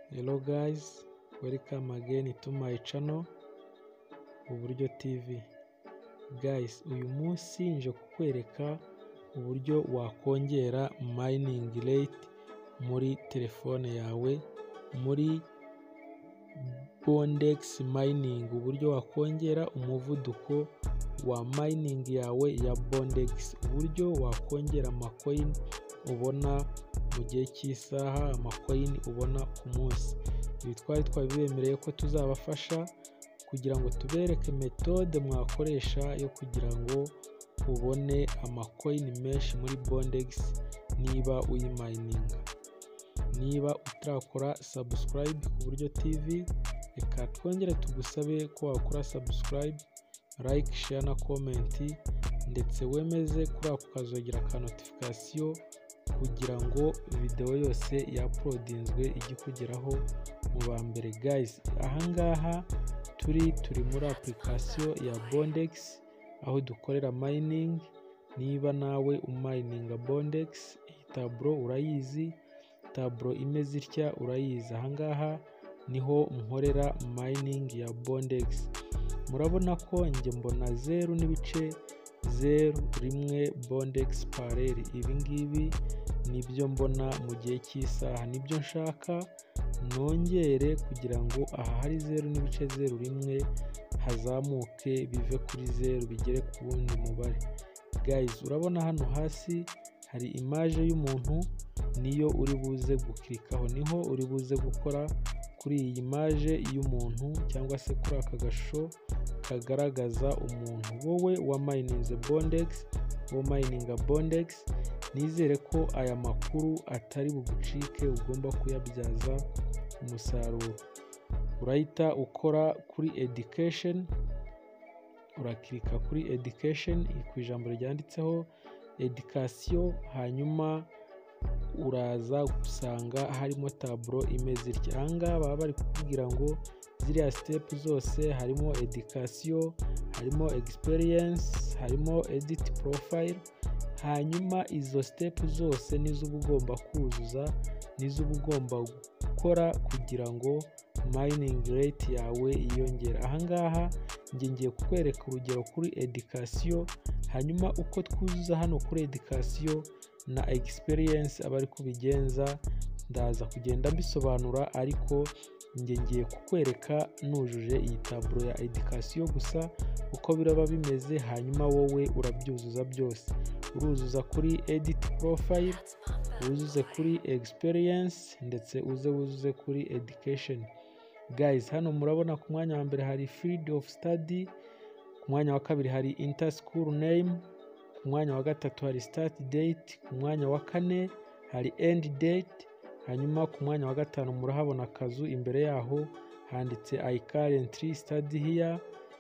Hello guys, welcome again to my channel Uburyo TV. Guys, uyu munsi nje kukwereka uburyo wakongera mining rate muri telefone yawe muri Bondex Mining, uburyo wakongera umuvuduko wa mining yawe ya Bondex, uburyo wakongera amacoin ubona mu gihe cy'isaha, amacoin ubona ku munsi. Ibi twari twabibemereye ko tuzabafasha kugira ngo tubereke Methode mwakoresha yo kugira ngo ubone amacoin menshi muri Bondex niba uyimininga. Niba utarakora subscribe ku Buryo TV, reka twongere tugusabe ko wakora subscribe, like, share na comment, ndetse wemeze kuri ako kazogera ka notification kugira ngo video yose ya-uploadinzwe ijye kugeraho mu ba mbere. Guys, ahangaha turi muri application ya Bondex aho dukorera mining. Niba nawe umininga Bondex, iyi tableau urayizi, tableau imeze itya urayizi. Ahangaha niho nkorera mining ya Bondex. Murabona ko njye mbona 0.01 Bondex parallel. Ibi ngibi nibyo mbona mu gihe cy'isaha, nibyo nshaka nongere kugira ngo aha hari 0.01 hazamuke bive kuri 0 bigere ku wundi mubare. Guys, urabona hano hasi hari image y'umuntu, niyo uri buze gukirikaho, niho uri buze gukora kuri iyi image y'umuntu cyangwa se kuri aka gashusho kagaragaza umuntu. Wowe wa mininze Bondex, wo mininga Bondex, nizere ko aya makuru atari bugucike, ugomba kuyabyaza umusaruro. Urahita ukora kuri education, urakirika kuri education ku ijambo ryanditseho education, hanyuma uraza gusanga harimo tableau imeze itya. Ahangaha baba bari kukubwira ngo ziriya step zose harimo education, harimo experience, harimo edit profile. Hanyuma izo step zose nizo uba ugomba kuzuza, nizo uba ugomba gukora kugira ngo mining rate yawe yiyongere. Ahangaha ngiye kukwereka urugero kuri education, hanyuma uko twuzuza hano kuri education na experience aba ari kubigenza ndaza kugenda mbisobanura, ariko ngiye kukwereka nujuje iyi tableau ya education gusa uko biraba bimeze, hanyuma wowe urabyuzuza byose. Uruzuza kuri edit profile, uzuze kuri experience, ndetse wuzuze kuri education. Guys, hano murabona ku mwanya wa mbere hari field of study, ku mwanya wa kabiri hari inter school name, ku mwanya wa gatatu hari start date, ku mwanya wa kane hari end date, hanyuma ku mwanya wa gatanu murahabona akazu, imbere yaho handitse I currently study here.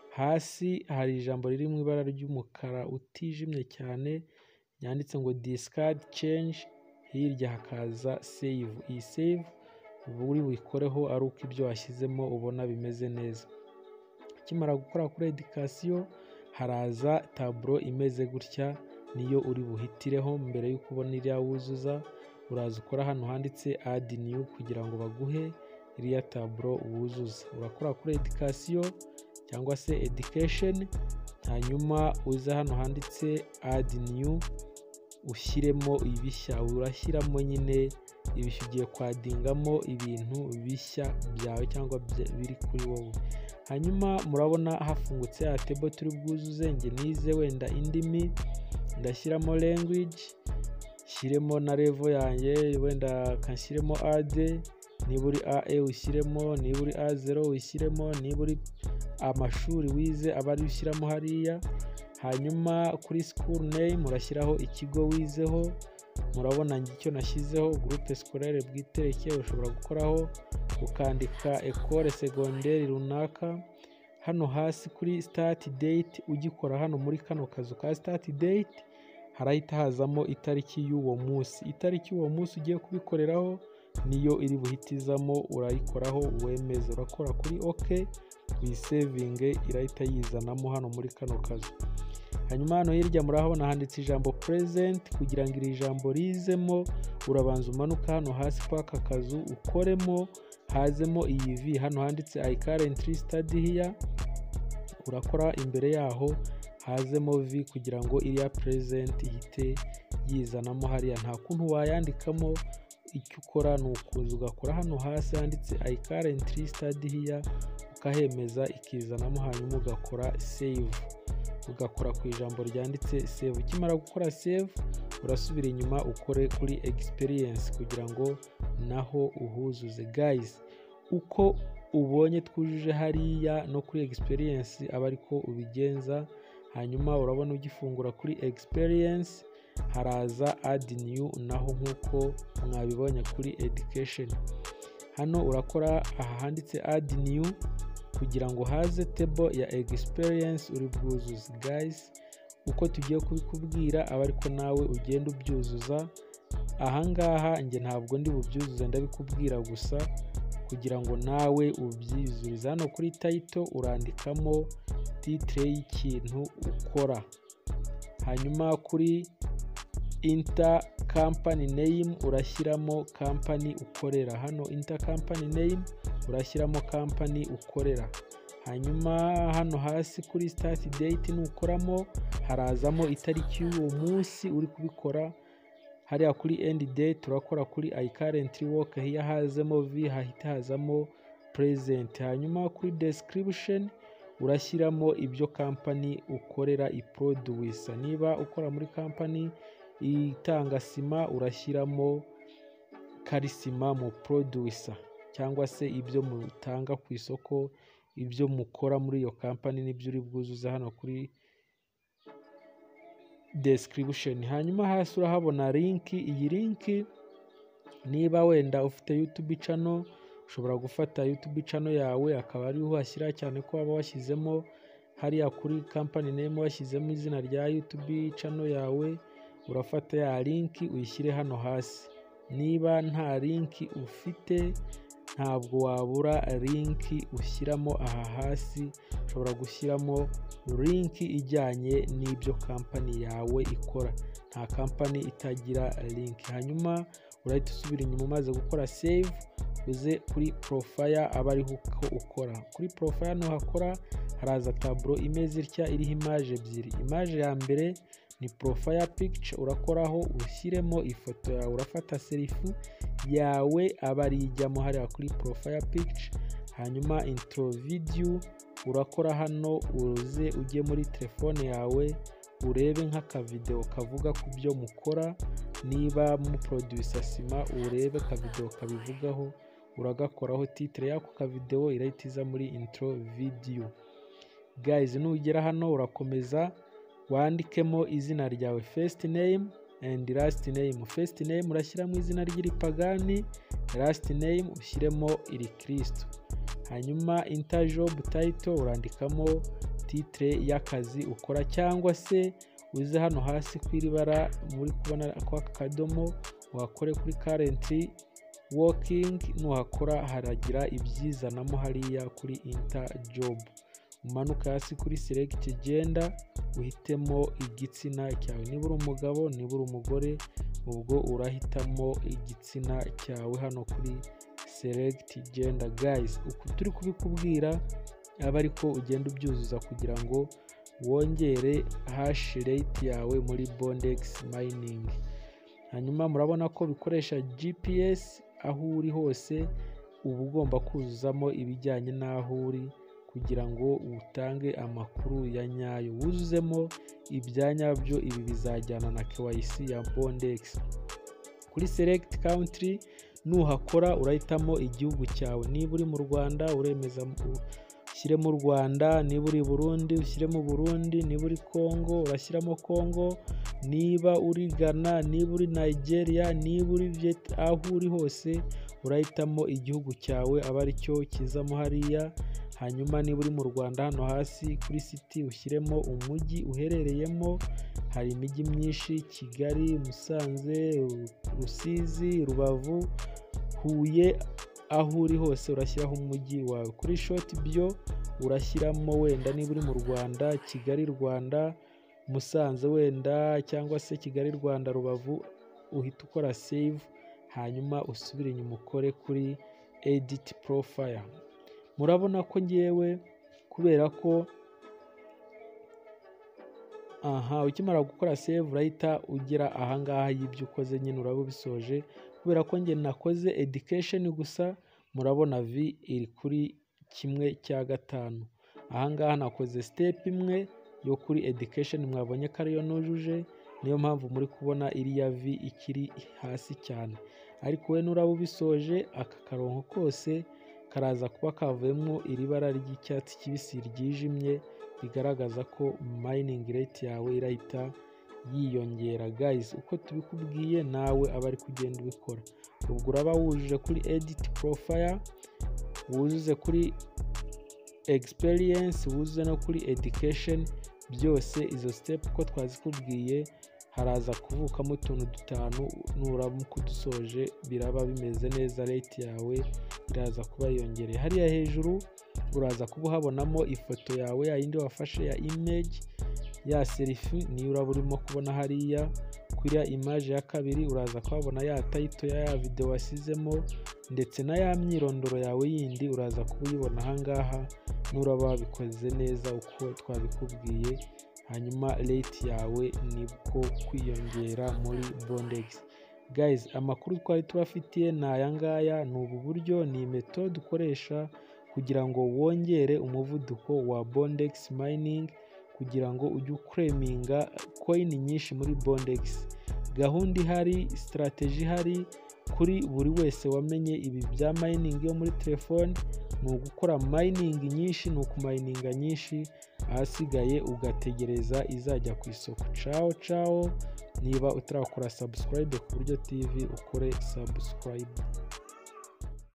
Hasi hari ijambo riri mu ibara ry'umukara utijimye cyane yanditse ngo discard change, hirya hakaza save. Iyi save uri buyikoreho ari uko ibyo washyizemo ubona bimeze neza. Ukimara gukora kuri education haraza tableau imeze gutya, niyo uri buhitireho mbere y'uko ubona iriya wuzuza. Uraza ukora hano handitse add new kugira ngo baguhe iriya tableau wuzuza. Urakora kuri education cyangwa se education, hanyuma uza hano handitse add new ushyiremo ibishya. Urashyiramo nyine ibishya, ugiye kwadingamo ibintu bishya byawe cyangwa biri kuri wowe. Hanyuma murabona hafungutse ya table turi bwuzuze. Nge nize wenda indimi, ndashyiramo language, shyiremo na level yanjye, wenda kanshyiremo AD, niba uri AE ushyiremo, niba uri A0 ushyiremo, niba uri amashuri wize aba ari ushyiramo hariya. Hanyuma kuri school name urashyiraho ikigo wizeho. Murabona njye icyo nashyizeho groupe scolaire bwitereke, ushobora gukoraho ukandika école secondaire runaka. Hano hasi kuri start date ugikora hano muri kano kazu ka start date harahita hazamo itariki y'uwo munsi. Itariki y'uwo munsi ugiye kubikoreraho niyo iri buhitizamo, urayikoraho wemeze. Urakora kuri OK, uyisavinge, irahita yizanamo hano muri kano kazu. Hanyuma hano hirya murahabona handitse ijambo present. Kugira ngo iri jambo rizemo urabanza umanuka hano hasi kwa aka kazu ukoremo, hazemo iyi v hano handitse I currently study here, urakora imbere yaho hazemo v kugira ngo iriya present ihite yizanamo hariya. Nta kuntu wayandikamo, icyo ukora ni ukuza ugakora hano hasi handitse I currently study here, ukahemeza ikizanamo, hanyuma ugakora save, ugakora ku ijambo ryanditse save. Ukimara gukora save urasubira inyuma ukore kuri experience kugira ngo naho uhuzuze. Guys, uko ubonye twujuje hariya no kuri experience aba ariko ubigenza. Hanyuma urabona ugifungura kuri experience haraza add new, naho nkuko mwabibonye kuri education. Hano urakora aha handitse add new kugira ngo haze table ya experience uri bwuzuze. Guys, uko tugiye kubikubwira aba ariko nawe ugenda ubyuzuza. Ahangaha njye ntabwo ndi bubyuzuze, ndabikubwira gusa kugira ngo nawe ubyizurize. Hano kuri title urandikamo titre y'ikintu ukora, hanyuma kuri inter company name urashyiramo company ukorera. Hano inter company name urashyiramo company ukorera. Hanyuma hano hasi kuri start date nukoramo harazamo itariki y'uwo munsi uri kubikora. Hariya kuri end date urakora kuri I currently work here, hazemo v hahita hazamo present. Hanyuma kuri description urashyiramo ibyo company ukorera iproduce. Niba ukora muri company itanga sima urashyiramo karisima mu producer, cyangwa se ibyo mutanga ku isoko, ibyo mukora muri iyo company nibyo uri bwuzuza hano kuri description. Hanyuma hasi urahabona link. Iyi link niba wenda ufite YouTube channel ushobora gufata YouTube channel yawe akaba ari uhashyira, cyane ko waba washyizemo hariya kuri company name washyizemo izina rya YouTube channel yawe, urafata ya link uyishyire hano hasi. Niba nta link ufite ntabwo wabura link ushyiramo aha hasi, ushobora gushyiramo link ijyanye n'ibyo company yawe ikora. Nta company itagira link. Hanyuma urahita usubira inyuma umaze gukora save, uze kuri profile aba ariho uko ukora. Kuri profile no hakora haraza tableau imeze itya iriho image ebyiri. Image ya mbere ni profile picture, urakoraho ushyiremo ifoto yawe, urafata selfie yawe aba ari ijyamo hariya kuri profile picture. Hanyuma intro video urakora hano, uze ujye muri telefone yawe urebe nk'aka video kavuga ku byo mukora. Niba mu producer sima urebe ka video kabivugaho, uragakoraho titre yako ka video irahita iza muri intro video. Guys, nugera hano urakomeza wandikemo izina ryawe, first name and last name. First name urashyiramo izina ry'iripagani, last name ushyiremo iri Kristo. Hanyuma interjob title urandikamo titre y'akazi ukora, cyangwa se uze hano hasi kwiribara muri kubona kwa kadomo wakore kuri currently working, nuhakora haragira ibyizanamo hariya kuri interjob. Umanuka hasi kuri select gender uhitemo igitsina cyawe, niba uri umugabo niba uri umugore ubwo urahitamo igitsina cyawe hano kuri select gender. Guys, uku turi kubikubwira aba ariko ugenda ubyuzuza kugira ngo wongere hash rate yawe muri Bondex Mining. Hanyuma murabona ko bikoresha GPS aho uri hose, uba ugomba kuzuzamo ibijyanye n'aho uri kugira ngo utange amakuru ya nyayo, wuzuzemo ibyanyabyo. Ibi bizajyana na KYC ya Bondex. Kuri select country nuhakora urahitamo igihugu cyawe. Niba uri mu Rwanda uremeza ushyire mu Rwanda, niba uri Burundi ushyire mu Burundi, niba uri Congo urashyiramo Congo, niba uri Ghana, niba uri Nigeria, niba uri aho uri hose urahitamo igihugu cyawe aba ari cyo kizamo hariya. Hanyuma niba uri mu Rwanda hano hasi kuri city ushyiremo umujyi uherereyemo. Hari imijyi myinshi: Kigali, Musanze, Rusizi, Rubavu, Huye. Aho uri hose urashyiraho umujyi wawe. Kuri short bio urashyiramo wenda niba uri mu Rwanda, Kigali Rwanda, Musanze wenda cyangwa se Kigali, Rwanda, Rubavu, uhita ukora save, hanyuma usubire inyuma ukore kuri edit profile. Murabona ko ngewe kubera ko ukimara gukora save urahita ugera ahangaha y'ibyo ukoze nyine uraba ubisoje. Kubera ko nge nakoze education gusa, murabona V iri kuri 1/5. Ahangaha nakoze step imwe yo kuri education, mwabonye ko ariyo nujuje, niyo mpamvu muri kubona iriya V ikiri hasi cyane. Ariko we nuraba ubisoje, aka karongo kose karaza kuba kavuyemo iri bara ry'icyatsi kibisi ryijimye, bigaragaza ko mining rate yawe irahita yiyongera. Guys, uko tubikubwiye nawe aba ari kugenda ubikora. Ubwo uraba wujuje kuri edit profile, wuzuze kuri experience, wuzuze no kuri education, byose izo step uko twazikubwiye haraza kuvukamo utuntu 5. Nuramuka udusoje biraba bimeze neza, rate yawe iraza kuba yongereye. Hariya hejuru uraza kuba uhabonamo ifoto yawe yayindi wafashe ya image ya selfie, niyo uraba urimo kubona hariya. Kuri ya image ya kabiri uraza kuhabona ya title ya video wasizemo, ndetse na ya myirondoro yawe yindi uraza kuba uyibona ahangaha. Nuraba wabikoze neza uko twabikubwiye, hanyuma rate yawe nibwo kwiyongera muri Bondex. Guys, amakuru twari tubafitiye ni aya ngaya. Ni ubu buryo, ni methode ukoresha kugira ngo wongere umuvuduko wa Bondex Mining, kugira ngo ujye uclaiminga coin nyinshi muri Bondex. Gahunda ihari, strategy ihari kuri buri wese wamenye ibi bya mining yo muri telefone, ni ugukora mining nyinshi, ni ukumininga nyinshi, ahasigaye ugategereza izajya ku isoko. Ciao. Niba utarakora subscribe ku Buryo TV, ukore subscribe.